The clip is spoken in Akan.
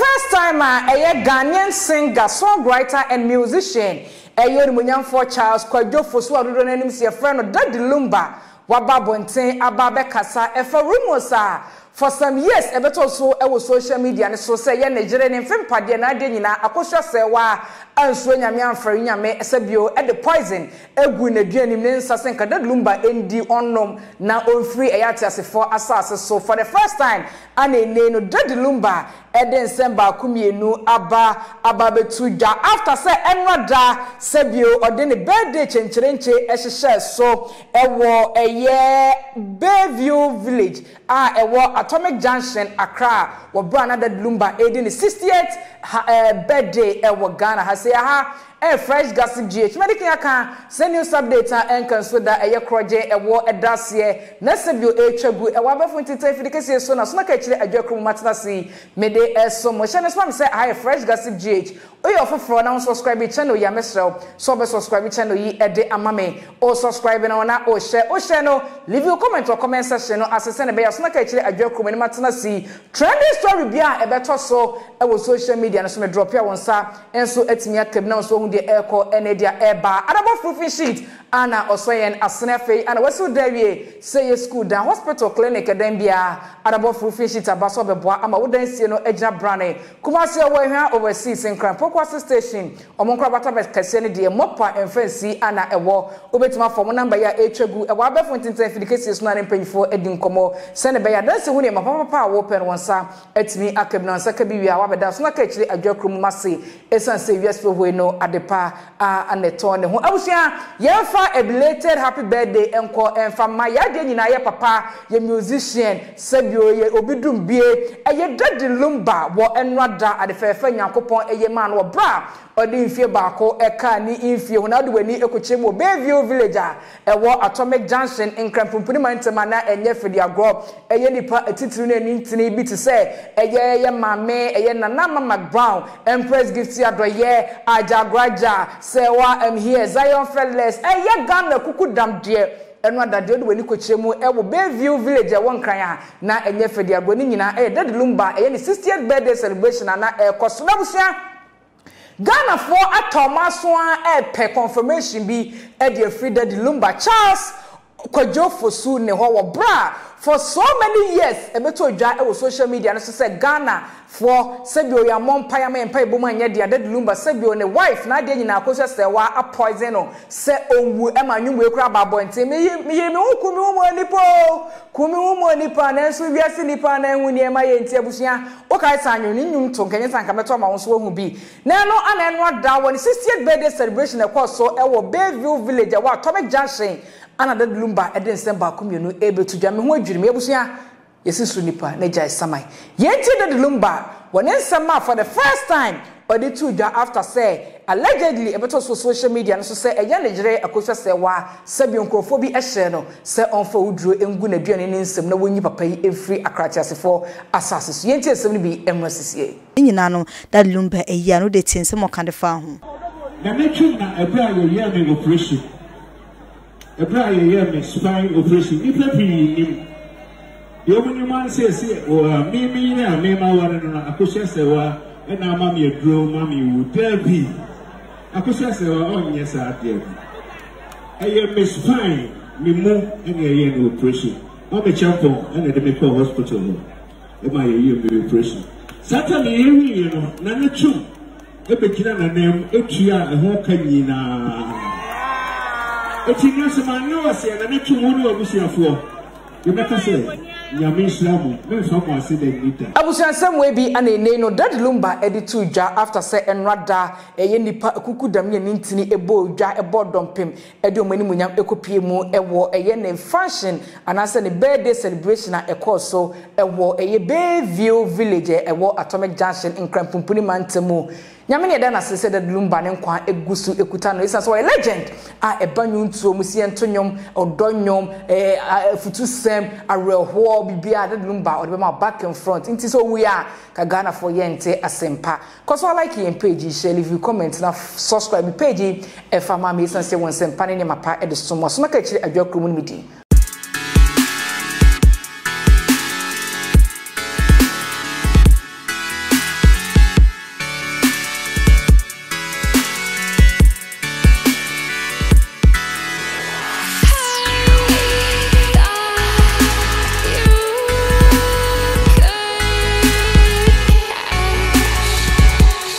first time a Ghanaian singer, songwriter and musician, for Charles Kwajofo so adodo nanim se friend Daddy Lumba waba bonten ababe kasa efa Rumours for some years ebeto so e social media and so say ye Nigeria ne mfempade na ade nyina akosho se wa anso nyame amfari nyame esebio e the poison egu na duanim ne nsase nka Daddy Lumba endi onnom na onfiri eyate asefo asase so for the first time anene no Daddy Lumba eden semba kumienu aba betuja after say enwada sebio ode ne birthday chencherenche ehye so ewo eye Bayview village ewo Atomic Junction Accra wo bra na Daddy Lumba edi ne 60th birthday ewo Ghana ha say fresh gossip GH medical aka send news update and consider eye kroje ewo edase na sebio etwagu ewo abafo ntita fidikese so na so na ka kire adwakrum matenasi mede so mo channel so say fresh gossip GH oyo ofoforo na subscribe channel ya mesrel so be subscribe channel yi ede amame o subscribe na ona o share no leave your comment or comment section no asese na be ya so na ka kire adwakrum ni matenasi trending story bia ebeto so ewo social media na so me drop ya wonsa enso etimi akab na so the echo enedia eba adabo proofing sheet ana osoyen asenefe ana wasu dawie say school down hospital clinic dem bia adabo proofing sheet abaso beboa ama wodansie no agina brane kumase wo hwa overseas in Krampoko station omonkra bata kase ne de mopa emfansi ana ewo obetima form number ya etwagu ewo abefo ntintin fidikesi no na mpanyfo edi nkomo sene be ya danse hu ne mapapa wo pen wonsa etimi akabna nsa ka biwia wabeda so na ka kire adwakrum mase esanse wiasfo ho no adepa aneto ne ho abusia yefa a belated happy birthday enko enfa ma ya de nyina ye papa ye musician sabio ye obidum bie eye Daddy Lumba wo enwada adefefa nyankopon eye man wo bra odi mfie baako eka ni mfie hona de wani ekochemo Bayview village ewo Atomic Junction in Krampuni mantema na enye fidi agro eye nipa atitiri na nintini bi te se eye mame eye nana mama Brown Empress gift adoye ajagraja sewa here Zion Fellas eye Ghana kukudam de eno adade de wani kochemu ewo Bayview village won kran na enye fidi agro ni nyina Daddy Lumba eye ni 60th birthday celebration na ekoso na busia Ghana for atomaso pe confirmation bi e de free Daddy Lumba Charles Kwajofo su ne ho wo bra for so many years ebeto odwa e wo social media no so say Ghana for sebio ya monpa mempa ebomu anya de Daddy Lumba sebio ne wife na de nyina akoso se wa a poison no se onwu e ma nwumu ekura babo ntem me hukumi umu anipa na nso wiase nipa na enwu ne ma ye ntia busia o kai sanyo ni nwum to kenye sanka meto ma won so hu bi na no ana eno ada won 60th birthday celebration e ko so e wo Bayview village wa Atomic Junction ana Daddy Lumba eden semba kumienu ebetuja me ho adwiri me ebusia yesisu nipa na jai samai yenti Daddy Lumba wonen sama for the first time odi tuja after say allegedly ebeto social media no so say eya Nigeria akosha say wa sabi nkrofo bi ehye no say onfa uduro engu na duane ne nsem na wonyi papa yi efri akrati asefo asase so yenti esem ni bi emrasisie nyina no Daddy Lumba eya no de tiensem okande fa ho na metwe na ebra ye me operation ebra ye me spine operation ipa pi nim yomuni man say me na me ma ware no akosha say wa na mama ye dro mama wu derby akosha say wa onye sa there eye me spine me mu ene ye no operation o me champion ene de me call hospital no e ma ye me operation sata me ye no na na chu e be kina na nem etua e ho kanyina etinya se ma no se na na chu mu no abusiafo you better say abusansem we bi anene no Daddy Lumba editu dwa after say enrada eye nipa kukudam ye ntini ebo dwa ebo dompem edi omani munyam ekopie mu ewo eye ne function anase ne birthday celebration na ekoso ewo eye Bayview village ewo Atomic Junction in Krampuni mantemu nyame ne da na sese Daddy Lumba ne nkwa egusu ekuta no isa so a legend ebanyu ntuo musie ntonyom odonyom futusem areho bibia Daddy Lumba or be back and front inti so we are ka Ghana for yente asempa cause I like your page share leave you comment na subscribe page e fa ma me sense won sempa ne mapa e de so mo so na ka kire adwakrum no midi